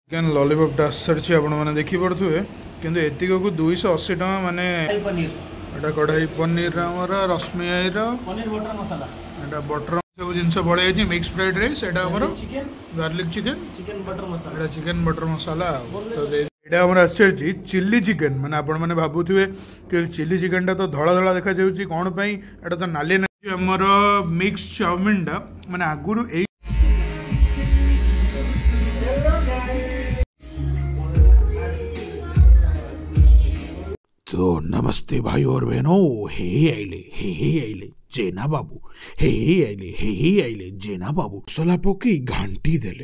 Chicken lollipop dance सरछि आपण माने देखि पड़थुए किंतु एतिक को 280 टका माने पनीर एटा कढ़ाई पनीर हमर रश्मियाई रो पनीर बटर मसाला एटा बटर सब जिंस बळे छि मिक्स फ्राइड राइस एटा हमर chicken garlic chicken chicken butter masala एटा चिकन बटर मसाला तो एटा हमर आछछि चिल्ली चिकन माने आपण माने भाबुथुए कि चिल्ली चिकन ता तो धळा धळा देखा जाउछि कोन पई एटा तो नाली हमर मिक्स चाउमिन टा माने आगुरु ए तो नमस्ते भाई और बहनों हे आइले जेना बाबू हे आइले जेना बाबू मसला पकई घांटी देले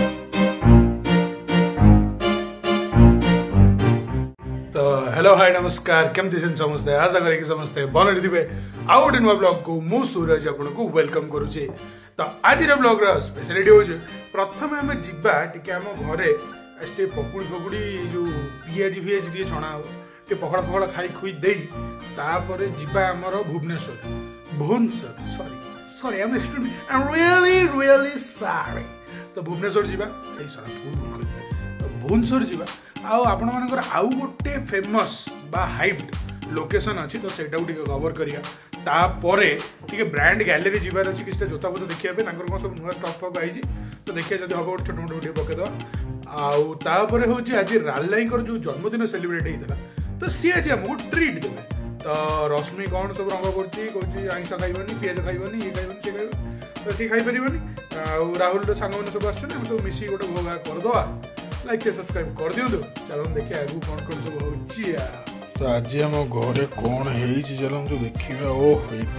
तो हेलो हाय नमस्कार केमती छन समस्ते आशा करे कि समस्ते भल थिबे आउ गोटे नुआ ब्लॉग को मु सूरज आपन को वेलकम करूचे। तो आज ब्लॉग रा स्पेशलिटी हो प्रथम आम जिबा टिके आम घरे एस्टे पकुड़ी जो पियाजी फियाजी छणा हो पकड़ा पकड़ा खाई खुई दे तापर जिबा आमर Bhubaneswar sorry I am really sorry तो भुवनेश्वर जिबा ए सरा तो भुवनेश्वर जिबा आउ आपण मानकर आउ गोटे फेमस बा हाइट लोकेशन अच्छी तो सेटा टिके कवर करिया तापरे टिके ब्रांड गैलरी जिबार अछि किछटा जोता बोता देखिया पे तांकर कोन सब नुवा स्टॉक फक आइछि तो देखिया जदी हबो छोट मोट वीडियो पके दवा आउ तापरे होछि आज रालाईकर जो जन्मदिन सेलिब्रेट हेइतला तो सी आज आमको ट्रीट देवे तो रश्मि कौन सब रंग कर आइंस खाइबनी पिज खाइबनी ये खाइबनी सी खाइबनी तो सी खाई राहुल सांग मैंने सब आस सब मिसी गोटे भोगा करदे लाइक से सब्सक्राइब कर दिखाँ चलो देखिए आगू कौन कौन सब हो तो आज आम घरे कौन चलो तो देखा ओ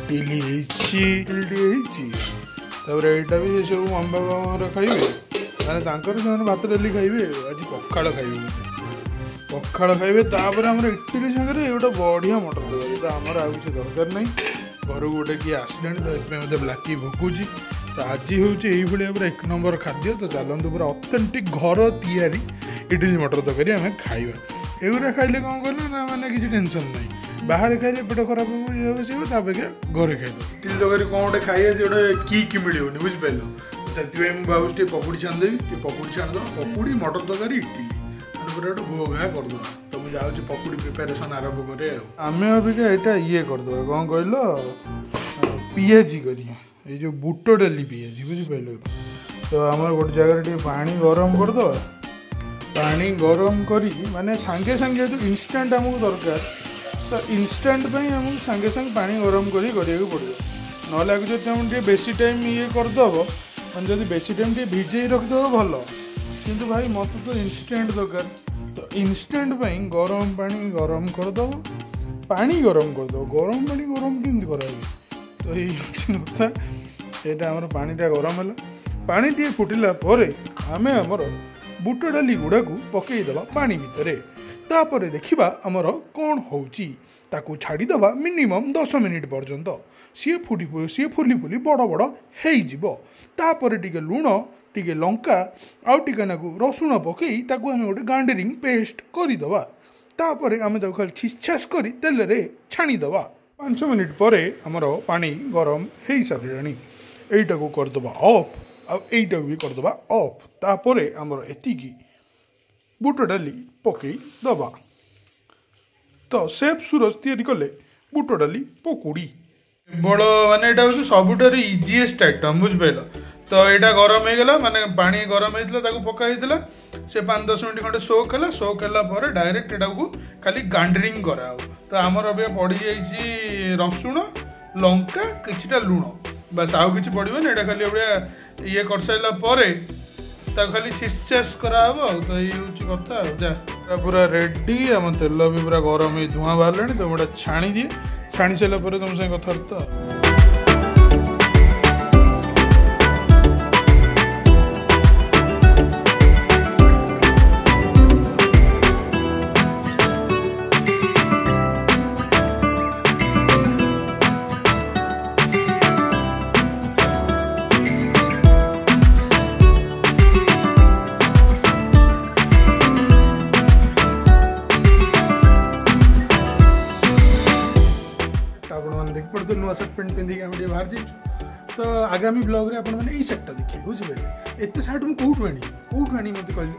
इडली यहाँ भी सब अम्बा बाबा खाइबे मैंने भात डाली खाइबे आज पखाड़ खाइबे पखाड़ खाइबे तापर आम इडली सागर गोटे बढ़िया मटर तरकारी तो आमर आ कि दरकार ना घर गोटे किए आसला तो ये मतलब ब्लाकी भोकुची तो आज हूँ ये एक नंबर खाद्य तो चलते पूरा ऑथेंटिक घर तैयारी इडली मटर तरकारी आम खाइबा एगुरा खाइले कौन कहल ना मैंने किसी टेंशन ना बाहर खाइले पेट खराब होपेक्षा घरे खाइल इडली तरकारी कौन गोटे खाइए गोटे किक मिलूनी बुझिपार से भावी पकुड़ी छाणदेवी पकुड़ी छाणद पकुड़ी मटर तरकारी इडली पूरा गोटे भोगा करदे तो मुझे जाऊँ पकुड़ी प्रिपेरेसन आरंभ करे आम अबिका यहाँ ये करदे कौन कहल पियाजी करिए ये जो बुट डाली पियाजी बुझिपारे तो आम गोटे जगह पानी गरम करदे पानी गरम करी माने सांगे सांगे जो इंस्टेंट आमको दरकार तो इंस्टेंट आमको सांगे सांगे पानी गरम करी पड़ो ना लगे जो बेसी टाइम ये करदेव मैंने जब बेसी टाइम भिजे रखिदेव भल किंतु भाई मत तो इंस्टेंट दरकार तो इंस्टेंट गरम पानी गरम करदेव पानी गरम करदेव गरम पानी गरम केमती कर तो ये कथा यहाँ आम पानीटा गरम है पानी टे फुटिला आम आमर बुट डाली गुड़ा को पकईदे पानी भितर तापर देखा आमर कौन होकू छाड़ीदे मिनिमम 10 मिनिट पर्यंत सी फुली फुली बड़ बड़ होपर टे लुण टिके लंका आउ टिके नाकू रसुण पकई ताकू आम गोटे ग्राइंडिंग पेस्ट करदे तापर आम खाली छिछास कर तेल छाणीदे 5 मिनिट पर आमर पानी गरम हो सारे यहीटा को करदे ऑफ आईटा भी करदे ऑफ तापर आमर एतिकी बुट डाली पकई दबा तो सेफ सूरज तैयारी कले बुट डाली पकुड़ी बड़ माने हूँ सबुठ इजीएस्ट आइटम बुझिपार तो यहाँ गरम हो गला माने पानी गरम होता पकाई से 5-10 मिनट खंडे सोक है डायरेक्ट यहाँ को खाली ग्राइंडिंग कराओ तो आमर अभी पड़ जाइए रसुण लंका किछिटा लुण बस आउ कि पड़ोनी यहाँ खाली ये कर सारापर खाली छिछास कराव तो ये हूँ कथा जा पूरा रेडी आम तेल भी पूरा गरम हो धुआं बाहर तो गोटे छाणी दिए छाणी सारापर तुम साथ कथबार्ता नुआ सर्ट पेंट पिंधिक आम बाहर जाइए तो आगामी ब्लॉग रे आपण मैंने यही सेटटा देखिए बुझे एत सार्ट मुझे कौटू आनी मत कहली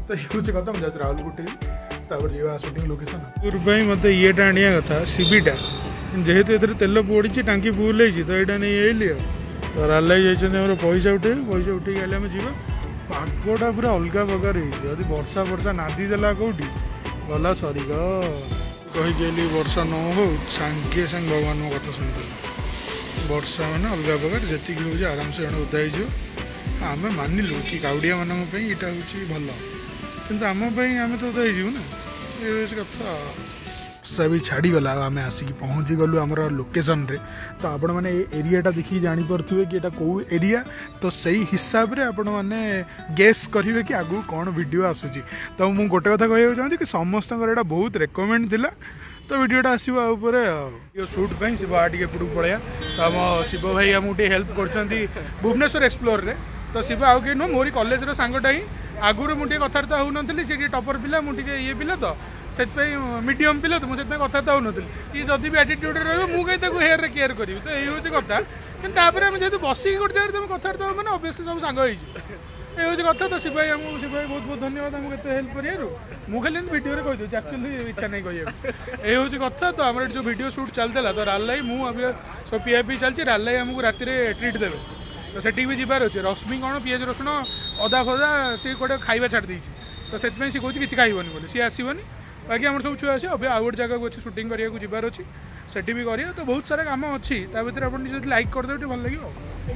तो ये कथा मुझे राहुल गुटे जी सुटिंग लोकेशन पूर्व मत ये आनिया कथा सीबीटा जेहेतु ये तेल पड़ी टांकी फुल होती तो यहाँ नहीं आइली तो रालाई जाइए पैसा उठे आम जा पागटा पूरा अलग प्रकार होती वर्षा वर्षा नादी देला कौटी गला सरीग कहीकि वर्षा न हो सांगे सांगे भगवान मो कथा शुणी वर्षा मैंने अलग प्रकार जी हूँ आराम से जन उदा हो आम मानिलु कि काउड़िया मानक यहाँ हूँ भल कि आम तो उदा हो ना ये कथा वर्षा भी छाड़ीगला आम आसिक पहुँची गलु आम लोकेशन रे तो आपण मैंने एरियाटा देखिए जापे कि यहाँ कौ एरिया तो सही हिसाब से आपण मैंने गेस करेंगे कि आगू कौन वीडियो आसूची तो मुझे गोटे कथा कहना चाहूँगी कि समस्त यहाँ बहुत रेकमेंड थिला तो वीडियोटा आसो शूट पर शिव टे एपटू पलैया तो आम शिव भाई आमको हेल्प कर भुवनेश्वर एक्सप्लोर रे तो शिव आउ कि नुह मोरी कॉलेज सांगटा ही आगुरी मुझे कथबार्ता हो नी सी टपर पिला मुझे ये पिला तो से मीडियम पिला तो मुझे कथबार्ता हो नी जदि भी एटीट्यूड मुझे हेयर केयर करी तो ये हूँ कथा कि जेहतु बसिक गोटे जगह तुम कथबार्ता हो मैंने ऑब्वियसली सब सांग ये हूँ कथा तो शिव भाई आमको शिव भाई बहुत बहुत धन्यवाद आमको एत हेल्प कर मुझे वीडियो कहीदे एक्चुअली इच्छा नहीं कह ये हूँ कथा तो आम जो वीडियो शूट चलता तो रालाई मुझे सब पीआ पी चलती रालाई आमको राति ट्रिट देवे तो सेठी भी जबार अच्छे रश्मि कौन पिज रसुण अदा खदा सी गोटे खाଇବା छाड़ देती तो से सी कौन किसी खाइबनी बोली सी आसबनी बाकी आम सब छुआ आसे आउ गोटे जगह अच्छे शूटिंग करने जबार अच्छी सेठी भी करिया तो बहुत सारा काम अच्छी भर आप लाइक करदे भल लगे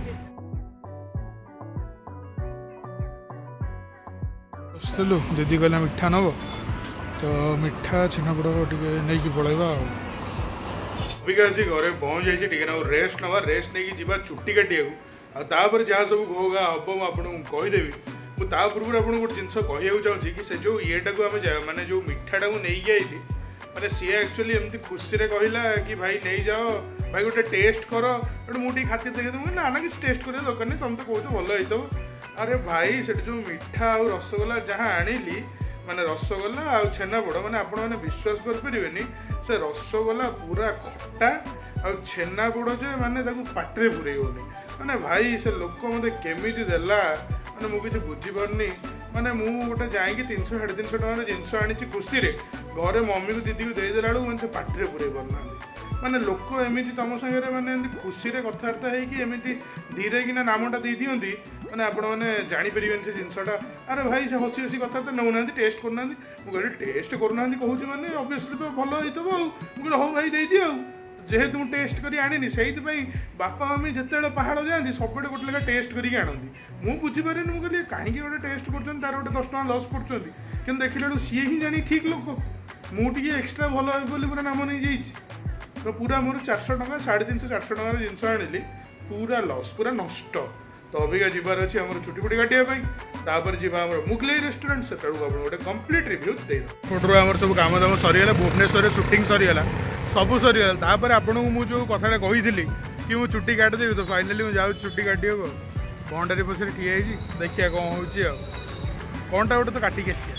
बसलु दीदी कहला मिठा नब तो मिठा छेनापोड़ नहीं पलैबा अबिका आसी घरे पहुँच जाइए रेस्ट नवा रेस्ट नहीं जी चुट्टी काटिया आपर जहाँ सब होगा हम आपको कहीदेवी मुझे पूर्व आप गोटे जिन कहूँ चाहूँगी कि से जो येटा को आम माने जो मिठाटा को नहीं आइली मैंने सी एक्चुअली एमती खुशी रे कहला कि भाई नहीं जाओ भाई गोटे टेस्ट कर मुझे खातिर देखे तुम ना कि टेस्ट करने दरकार नहीं तुम तो कौच भल होता अरे भाई से जो मिठा आ रसगोला जहाँ आनिली माने रसगोला आ छेनापोड़ मैंने आपण मैंने विश्वास करें से रसगोला पूरा खट्टा आ छेनापोड़ जो मैंने पाटे पूरे होनी मैंने भाई से लोक मत केमी देला मैंने मुझे बुझीपारनी मैंने मुझे गोटे जाकि 300 350 टकर जिनस आनी खुशी घरे मम्मी को दीदी को देदेला मैंने से पाटे पूरे पारना मैंने लोक एमती तुम सागर मैंने खुशी कथबार्ता होमती धीरे कि नामटा दे दिखती मैंने आपण मैंने जापर से जिनसा अरे भाई से हसी हसी कथबार्ता नौना टेस्ट करना मुझे टेस्ट करना कहूँ मैंने ऑब्वियसली तो भल होता मुझे हौ भाई दे दियो जेहेतु मुझे टेस्ट कर आनी से बापा मम्मी जिते पहाड़ जाती सब गोटे लेखा टेस्ट करके आनती मुझे बुझीपारे मुझे कहीं गोटे टेस्ट कर तार गोटे 10 टका लस कर देखिए सी ही जानी ठीक लोक मुझे एक्सट्रा भल बोली पूरा नाम नहीं जाइए तो पूरा मोर 400 टका 350 400 टकर जिनस आनी पूरा लस पूरा नष्ट तो अबिका जबार अच्छे आम छुट्टी फुटी काटापी जी मुगलई रेस्टोरेंट से गोटे कंप्लीट रिव्यू दे फोटो आम सब काम दाम सरीगला भुवनेश्वर शूटिंग सरीगला सब सरीगला आपको मुझे जो कथा कही कि मुझे छुट्टी काटिदेवी तो फाइनाली मुझे जाऊँ छुट्टी काटिया बाउंडारी पछे ठिया देखिए कौन हो कौनटा गोटे तो काटिक आसिया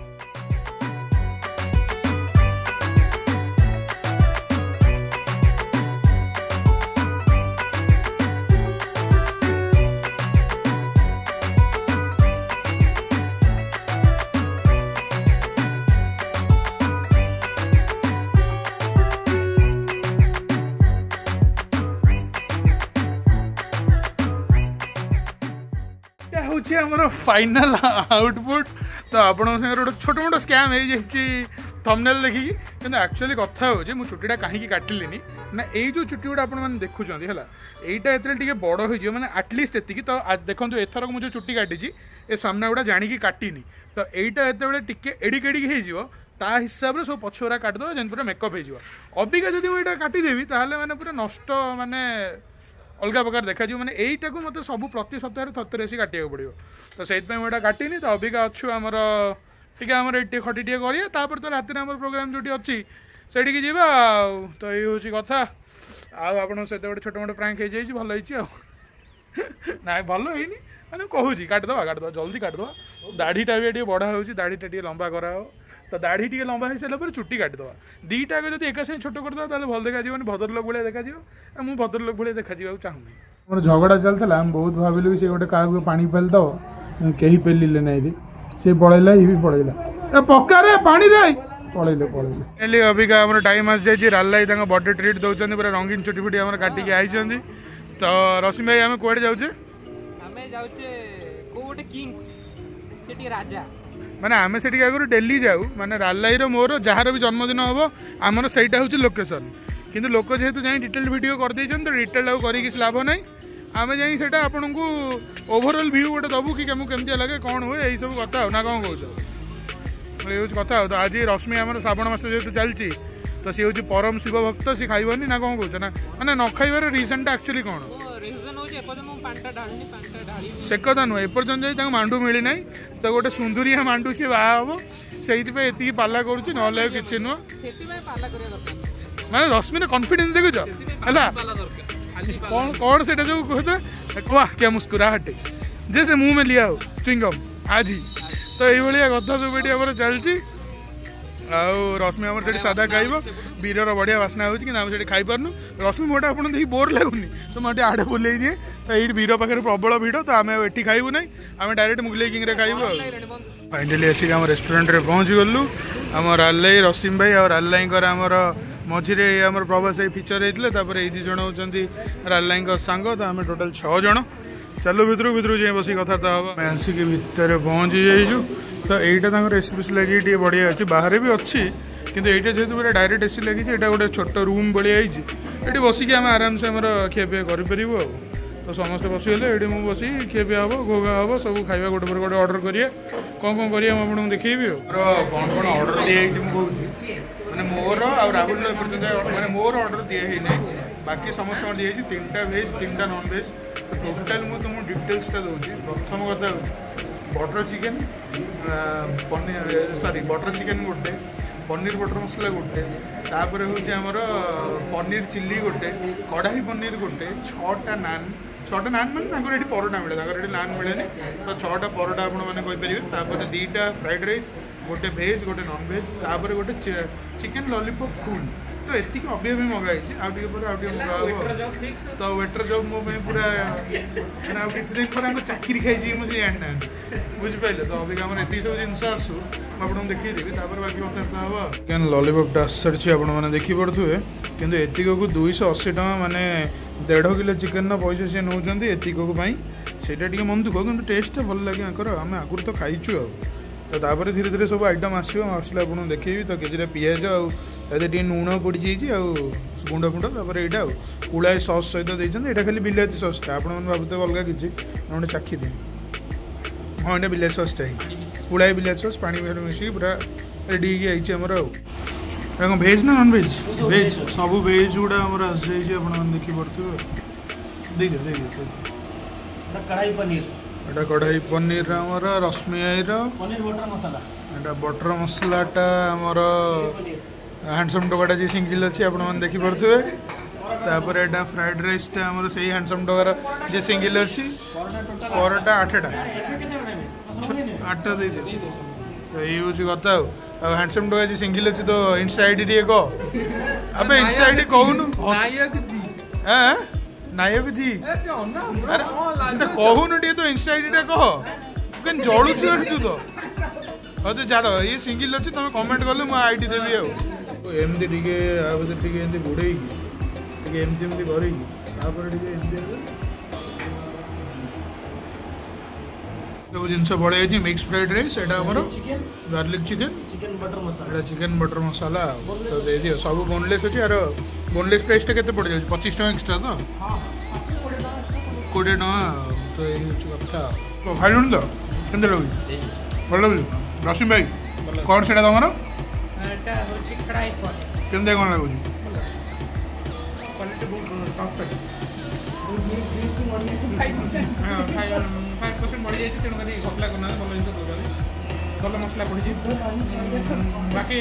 हूँ फाइनल आउटपुट तो आपण गोटे छोट मोट स्कैम हो जाए थंबनेल देखिकी कि एक्चुअली कथा हो मुझे छुट्टीटा कहीं काटिली ना ये जो छुट्टी गुड़ा आप देखुं है यहीटा ये बड़ हो मैंने आटलिस्ट एति तो आज देखो एथरक मुझे छुट्टी काटी ए सामना गुड़ा जाणी काटिनी तो यहीटा ये एडिक एडिक हो हिसाब से सब पछुरा काटिदेव जमी पूरा मेकअप हो अबिका जब मुझे काटिदेवी ताहले मैंने पूरा नष्ट माने अलग प्रकार देखा मैंने यहीटा को मतलब सब प्रति सप्ताह थरे आसी काटा पड़ो तो से मुझे काटिनी तो अबिका अच्छु आमर टे खटी टे कर तो रात प्रोग्राम जो अच्छी से जा तो ये हूँ कथा आप गोटे छोट मोट प्रांक हो जाए भल ना भल है मैंने कहूँ काटिदे जल्दी काटिदे दाढ़ीटा भी बढ़ा हो दाढ़ीटा लंबा कराओ तो दाढ़ी टे लंबा हो सारा चुट्टी काटिदे दीटा जब एक साथ छोट करदे भल देखा भद्रलोक भाया देखा मुझे भद्रलोक भाया देखा चाहूँगी मोर झगड़ा चलता बहुत भाविलु से गोटे क्या पानी पेलद कहीं पेलिले ना सी पलैला ये भी पलैला ए पक्का पानी रे पलैले पलैले अबिका हमर टाइम आस जाई राल्लाई तांगा बर्थडे ट्रीट दउछन पूरा रंगीन चुटी फुटी हमर काटी के आइछन तो रश्मि भाई हमें कोड जाउछे हमें जाउछे कोड किंग सिटी राजा माने आमे सेठी आगु डेली जाऊ माने राल्लाई रो मोर जहार भी जन्मदिन हबो हमर सेटा होची लोकेशन किंतु लोक जेहेतु जाई डिटेल वीडियो कर दैछन तो डिटेल आउ करी किस लाभ नै आमे जाई सेटा आपन को ओवरऑल व्यू गोटे दबु कि केमती लगे कौन हुए यही सब कथा ना कौन कह ये कथा तो आज रश्मि आम श्रावण मास जेहतु चलती तो सी हूँ परम शिव भक्त सी खाइबनी ना कौन कह ना मैंने न खाइबार रिजन टा एक्चुअली कौन से कथा नुह एपर्तंत जाए मांडू मिली ना तो गोटे सुंदरिया मांडू सी बाहा हम से पाला करुच्ची ना कि नुह माने रश्मि कॉन्फिडेंस देखुच है कौन कौन से जो कहते वाह क्या मुस्कुराहट जे से मुंह में लिया हो च्युइंगम आज ही तो ये कथा सब ये चलती रश्मि आम से सादा खाइब बीरर बढ़िया बास्ना हो खाई पार्नु रश्मि मोटा आप देखिए बोर लगुनि तो मुझे आड़े बुले दिए तो ये बीर पाखे प्रबल भिड़ तो आम ये खाइबू ना आम डायरेक्ट मुगले किंग खाइबू फाइनाली आसिक आम रेस्टोरेंट रे पहुँची गलु आम राल्लाई रश्मि भाई और राल्लाई आमर मझे आम प्रभास फीचर होते ये दिज होती राल्लाई सांग तो आम टोटाल 6 जन चलो भितर जाए बस कथा हम आसिक भितर पहुँची जाइए तो यहाँ एसी लगे बढ़िया अच्छी बाहर भी अच्छी किंतु यहाँ जेहतु पूरा डायरेक्ट एसी लगी यहाँ गोटे छोट रूम भाया ये बसिक आम आराम से खियापिया करूँ तो समस्त बसीगले ये मुझे बस खियापिया हम घोगा हम सब खाଇବା गोटे पर गोटे ऑर्डर करिए कौन करिए आपको देखी कौन कौन ऑर्डर दिखाई मुझे मैंने मोर आ राहुल मैंने मोर ऑर्डर दिए ना बाकी समस्त दिखाई 3टा वेज 3टा नॉन वेज टोटाल मुझे तुम डिटेल्सटा दूसरी प्रथम कथा butter chicken paneer sorry butter chicken गोटे पनीर बटर मसला गोटे तापर हूँ आमर पनीर चिल्ली गोटे कढ़ाई पनीर गोटे 6टा नान 6टा नान मैंने ये परोटा मिले ये नान मिले तो 6टा परोटा आपरे 2टा फ्राइड राइस गोटे भेज गोटे नॉन भेज तापर गोटे चिकेन लॉलीपॉप फुल तो ये अभी भी मगाई आगे तो वेटर जॉब मो पूरा किसी दिन पर चाकरी खाई मुझे जाना बुझिपारे तो अभी आम ये सब जिन आसू आपको देखीदेवी बाकी कथा हम चिकेन लॉलीपॉप आस सारी आपने देखिपे कि एतिक को 280 टका माने 1.5 किलो चिकेन पैसा सी नौकरी एतिक से मन दुख कि टेस्ट भल लगे आम आगुरी तो खाइचु तो तापर धीरे धीरे सब आइटम आसो आसले आपको देखी तो किसी पिज आते लुण पड़ जाइए गुंड फुंड तापर यहाँ कुड़ाए सस सहित देते खाली बिलाती ससटा आप भावते अलग किसी गोटे चाखी दे हाँ ये बिलाती ससटा ही कुड़ाए बिलाती सस पानी मिसिक पूरा रेडी होमर भेज ना नॉन भेज भेज सब भेज गुड़ा आमर आस देखिए दे कढ़ाई पनीर एटा कढ़ाई पनीर आमर रश्मि पनीर बटर मसाला एटा बटर मसलाटा आमर हैंडसम टोकाटा जी सिंगल अच्छी आप देखिपे तापर एटा फ्राइड राइसटा आमर से हैंडसम टोकार जी सिंगल अच्छी परोटा 8टा 8टा दे तो ये हूँ कथा हैंडसम टोका जी सिंगल अच्छी तो इंस्टा आईडी टे कह अब इंस्टा आईडी कहून नायक जी अरे कहून टे तो इंस्टा आईडी कह कहीं जलुचु तो हाँ तो छाड़ ये सिंगल अच्छी तुम कमेंट कले मुझे आईडी देवी आमती टे बुड़े एमती कर सब जिन बढ़िया मिक्स फ्राइड राइस एटा आमर garlic chicken chicken butter masala तो दे दियो सब बोनलेस अच्छी यार बोनलेस प्राइस टा पड़ जाए 25 टका एक्सट्रा तो 20 टका तो ये कथा खाइल तो के लगे भल लगे रश्मि भाई कौन से तुम के कौन लगुच भल मसला पड़ी बाकी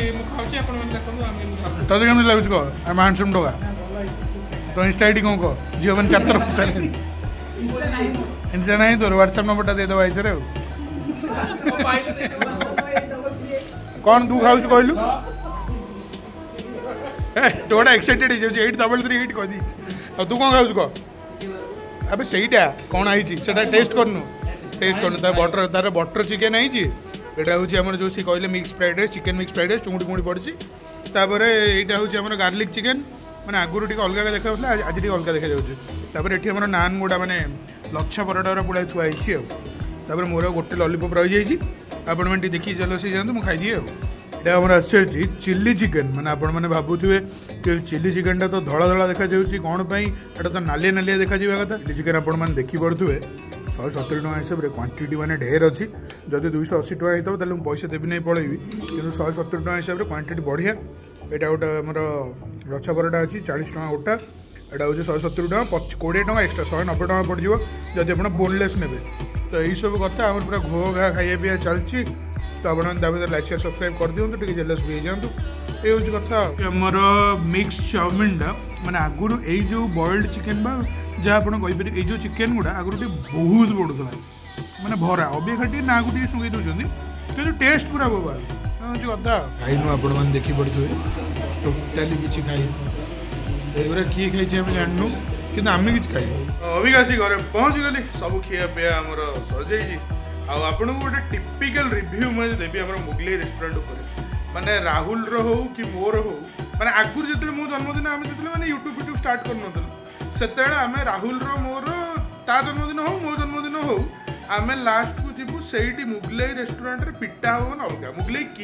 तोते कमी लगुच कह आम हैंडसम टोका तो इंस्टा आईडी कौन कह झील मैंने 4 थर पचारे इंस्टा ना तोर व्हाट्सएप नंबर देदेव आइसे कौन तू खाऊ कहलु टोटा एक्साइटेड हो 833 कह दी तू कौन खाऊ कह अब सहीटा कौन आई टेस्ट करनु तार बटर चिकेन आई एटा हूँ आम जो सी कहले mix fried rice chicken mix fried rice चुंगुड़ी मुड़ी पड़ी तापर यहाँ हूँ आम गार्लिक चिकेन मैंने आगुरी टी अलग देखा आज टी अलग देखा जाऊँगी ये आम नान गुड़ा मैंने लच्छा पराठा पूरा थुआई तापर मोर गोटे लॉलीपॉप रही जाइए आपण मैंने देखिए चलो सी जातु मुझे खाईदिए यहाँ आम आश्चर्य चिल्ली चिकेन मैंने आपण मैंने भावुए कि चिल्ली चिकेन टा तो धड़ा धड़ा देखा कौन पाई एटा तो नालिया नालिया देखा कथा चिल्ली चिकेन आपण मैंने देखिपे 170 टका हिसाब से क्वांटिटी मैंने ढेर अच्छी जदि 280 टका होता है मुझे पैसा देवी नहीं पलैबी कि 170 टका हिसाब से क्वांटिटी बढ़िया यहाँ गोटे आमर लच्छा पराठा अच्छी 40 टका गोटा यहाँ हूँ 170 टका 20 टका एक्सट्रा 190 टका पड़ो जब आप बोनलेस ने तो यही सब कथा आम पूरा घो घा खाଇବା पिया चलती तो आप लाइक शेयर सब्सक्राइब कर दिखाँ टी जेलस भी जातु ये हूँ कथा आमर मिक्स चाउमिनटा मैंने आगुरी यही जो बॉइल्ड चिकेन बा जहाँ आप कहीपर जो चिकेन गुड़ा आगुरी बहुत बढ़ुला मैंने भरा अभी खाटी ना को शुगे दूसरी कि टेस्ट पूरा बोबा कथा खाइन आपण मैंने देखी पड़े टोटाली किसी खाई किए खाई जानू कि आम कि खाई अभी आसी घर पहुँच गली सब खिया पिया आमर सर आपन को गोटे टिपिकल रिव्यू मुझे देवी आम मुगलई रेस्टोरेंट उपर माने राहुल हो कि मोर हो माने आगुरी जो मो जन्मदिन आम जो मैंने यूट्यूब स्टार्ट कर से आम राहुल मोर ता जन्मदिन हो मो जन्मदिन हो आम लास्ट को जीवु से मुगलई रेस्टोरेंट पिटा हो अलग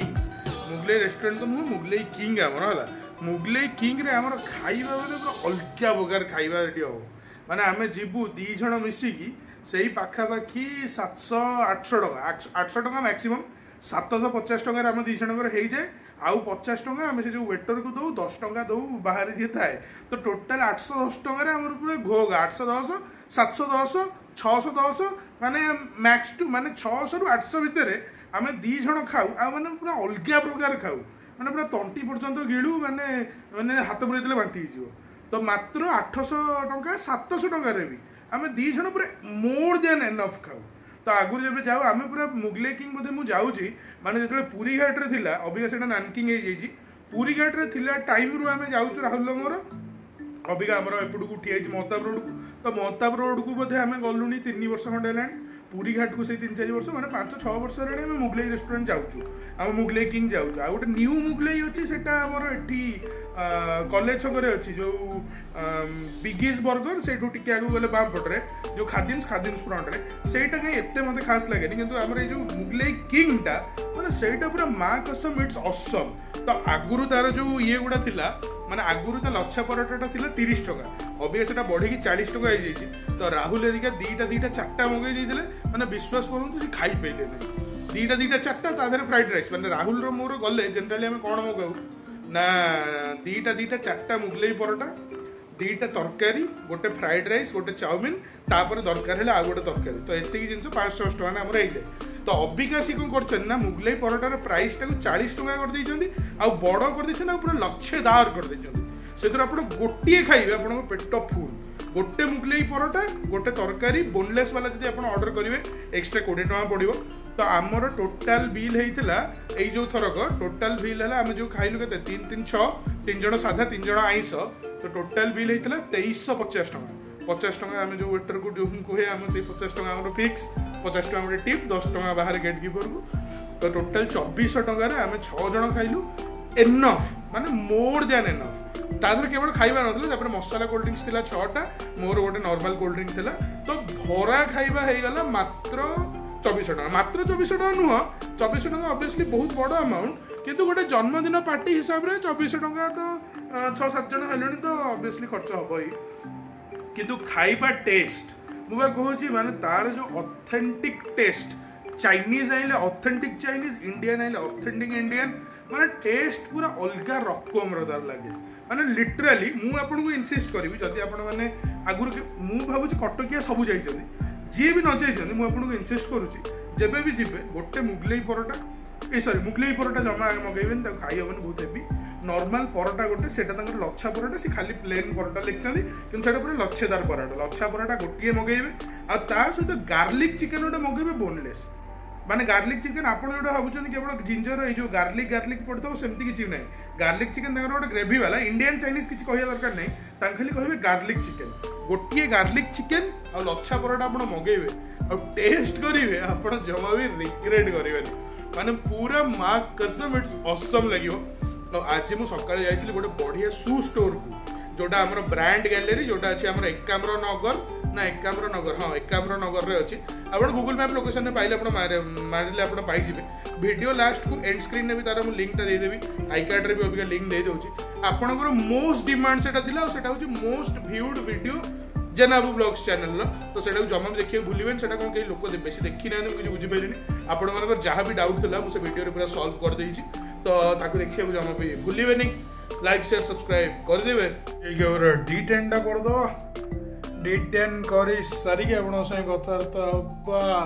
मुगलई रेस्टोरेंट तो नुह मुगलई किंग आमर है मुगलई किंग रे आमर खाइबा पूरा अलग प्रकार खाइबा हम माने आम जीवु दी जन मिसिकी से ही पाखापाखि 700-800 टका 800 टका मैक्सिमम 750 टकर आम दी जन हो जाए आउ 50 टका आम से जो वेटर को दो 10 टका दो बाहर जी थाए तो टोटाल 810 टकर आम पूरा घोगा 810 710 610 माने मैक्स टू माने 600 रु 800 भितर आम दी जन खाऊ आ माने पूरा अलग प्रकार खाऊ माने पूरा तंटी पर्यंत गिलू माने माने हाथ बुड़े बांति तो मात्र 800 टका 700 टकर भी आम दी जन पूरा मोर देन एनफ खाऊ तो आगुरी जब जाऊ आम पूरा मुगलई किंग बोधे मुझे जाऊँगी माने जो पुरी घाट रे थिला अबिका से नानकिंग हो जाइए पुरी घाट रे थिला टाइम रू आम जाऊँ राहुल मोर अबिका आमर एपटू उठी आई महताब रोड को तो महताब रोड को बोधे आम गलुनी 3 वर्ष खंडे है पुरी घाट को से 3-4 वर्ष मैंने 5-6 वर्ष आम मुगलई रेस्टोरेंट जाऊँ आम मुगलई किंग जाऊँ आ गोटे न्यू मुगलई अच्छी से आमर एटी कॉलेज छकरे अच्छी जो बिगीज बर्गर से टिके आगे गले बाम पटरे जो खादिम्स फ्रंट रे सेटा कहीं एते मते खास लगे किंतु हमर जो मुगलई किंग टा माने सेटा पूरा मां कसम इट्स ऑसम तो आगुरु तार जो ये गुडा थिला माने आगुरु ता लच्छा पराठाटा थिला 30 टका अबे सेटा बढ़ी की 40 टका हो जाई तो राहुल एरिका दीटा चारटा मगै देथिले माने विश्वास करंतु से खाई पेले नै दीटा चारटा तादर फ्राइड राइस माने राहुल रो मोर गले जनरली हम कोन मगाऊ ना दीटा चारटा मुगलई परोटा 2टा तरकारी गोटे फ्राइड राइस गोटे चाउमिन तापर दरकार है आ गोटे तरकारी तो एति जिन 500 टका आम हो जाए तो अबिकाशी कौन कर मुगलई परोटार प्राइस टाक 40 टका कर देइछन्ती आ बड़ कर देइछन पूरा लच्छेदार कर देइछन्ती से आप गोटे खाइबे आप पेट फुल गोटे मुगलई परोटा गोटे तरकारी बोनलेस वाला जब आप ऑर्डर करेंगे एक्सट्रा 20 टका पड़ो तो आमर टोटाल बिल होता है जो थरक टोटाल बिल है आम जो खाइलु के 3-3-6 3 जन साधा 3 जन आइंस तो टोटाल बिल होता 2350 टका 50 टका आम जो वेटर को कहे आम से 50 टका आम फिक्स 50 टका गोटे टिप 10 टका बाहर गेट कीपर को तो टोटाल 2400 टकर आम 6 जन खाइलु एनफ माने मोर देन एनफ तादर केवल खाइबा ना मसाला कोल्ड ड्रिंक्स थिला 6टा मोर गोटे नॉर्मल कोल्ड ड्रिंक थिला तो भरा खाइबा हो गला मात्र 2400 टका मात्र 2400 टका नुह 2400 टका ऑब्वियसली बहुत बड़ अमाउंट किंतु गोटे जन्मदिन पार्टी हिसाब से 2400 टका तो 6-7 जन हेलुनी तो ऑब्वियसली खर्च हम ही किंतु खाइबा टेस्ट मुझे कहूँ माने तार जो ऑथेंटिक टेस्ट चाइनीज आइले ऑथेंटिक चाइनीज इंडियन आइले ऑथेंटिक इंडियन माने टेस्ट पूरा अलग रकम तार लगे माने लिटराली मु आपन को इनसिस्ट करी जदि आपण माने आगुर मु भाबुची कटकिया सब जाइछन जी भी न जाइछन मु आपन को इनसिस्ट करूची जेबे भी जिबे गोटे मुगलई परोटा सॉरी मुगलई परोटा जमा मगैबेन त खाइ हबन बहुत हेवी नॉर्मल परोटा गोटे सेटा तंकर लच्छा परोटा से खाली प्लेन परोटा लिखछन किंतु सेटा पूरा लच्छेदार परोटा गोटिए मगैबे आ ता सहित गार्लिक चिकन गोटे मगैबे बोनलेस माने गार्लिक चिकन आप जो भावुं केवल जिंजर ये गार्लिक पड़ता सेमती किसी ना गार्लिक चिकन गोटे ग्रेवी वाला इंडियन चाइनीज किसी कह दरकार नहीं खाली कहे गार्लिक चिकन गोटे गार्लिक चिकन आ लच्छा परोटा आप मगेबे आ टेस्ट करेंगे आप जमा भी रिग्रेट करेंगे माने पूरा माँ कसम इट्स ऑसम लगियो। तो आज मु सकाळे जाइଥିଲି गोटे बढ़िया शू स्टोर को जोटा हमर ब्रांड गैलरी जोटा अछि हमर एकाम्र नगर ना एकाम्र नगर हाँ एकाम्र नगर रे अछि। आपण गूगल मैप लोकेशन में पाइले आपण मारिले आपण पाई जिवे। वीडियो लास्ट को एंड स्क्रीन ने भी तार मु लिंक ता दे देबी आई कार्ड रे भी अबिका लिंक दे दोछि। आपनकर मोस्ट डिमांड सेटा थिला और सेटा होछि मोस्ट व्यूड वीडियो जेनाबू ब्लॉग्स चैनल तो सेटा जमा भी देखिए भूलिबेन सेटा कोन के लोक बेसी देखि ना किछि बुझि पाइलिनी। आपण मानकर जहां भी डाउट थिला मु से वीडियो रे पूरा सॉल्व कर देछि तो ताको देखिए जमा भी भूलिबेनी। लाइक शेयर सब्सक्राइब कर देबे। एक और D10 टा कर दो D10 करी सारी के आपण से कथार्ता बा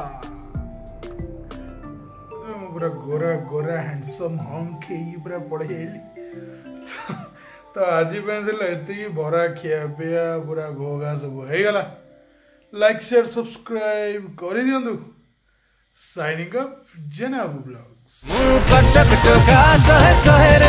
पूरा गोरा गोरा हैंडसम हम के पूरा पड़ जाइली। तो आज एति बरा खिया पिया पूरा घोगा सब हो गला। लाइक शेयर सब्सक्राइब कर दियंतु। साइनिंग अप जेनाबू ब्लॉग्स।